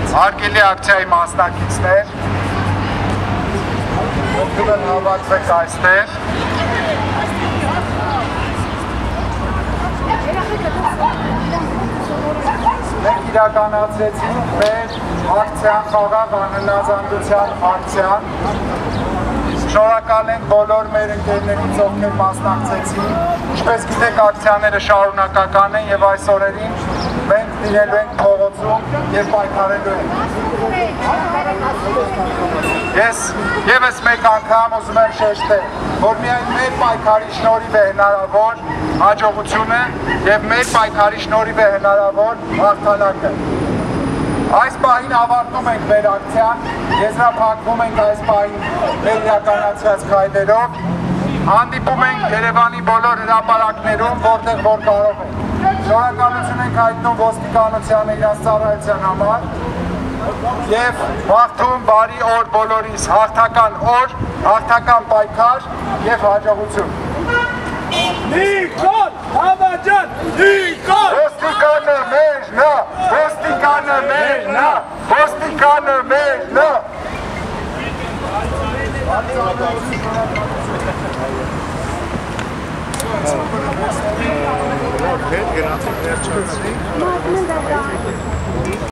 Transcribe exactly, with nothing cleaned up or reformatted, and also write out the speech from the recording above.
Հարգելի ակցիայի մասնակիցներ, ովքեր հավաքվեք այստեղ։ Մենք իրականացրեցինք մեր ակցիան խաղաղ անհնազանդության ակցիան։ Շնորհակալ ենք բոլոր մեր ընկերներից, ովքեր մասնակցեցին։ Ինչպես գիտեք, ակցիաները շարունակական են եւ այս օրերին մենք լինելու ենք փողոցում եւ պայքարելու ենք։ Ես եւս մեկ անգամ ուզում եմ շեշտել, որ միայն մեր պայքարի շնորհիվ է հնարավոր հաջողությունը եւ մեր պայքարի շնորհիվ է հնարավոր հաղթանակը։ Այս պահին ավարտում ենք մեր ակցիան, եզրափակվում ենք այս պահին մեր իրականացրած քայլերով, հանդիպում ենք Երևանի բոլոր հրապարակներում, որտեղ որ կարող ենք։ Շնորհակալություն ենք հայտնում ոստիկանությանը իրենց ծառայության համար եւ մաղթում բարի օր բոլորիս, հաղթական օր, հաղթական պայքար եւ հաջողություն։ Նիկոլ Հավաջան, Նիկոլ! Ոստիկանը մերն է, ոստիկանը մերն է, ոստիկանը մերն է։ Հետ գրանցի վերջացրի։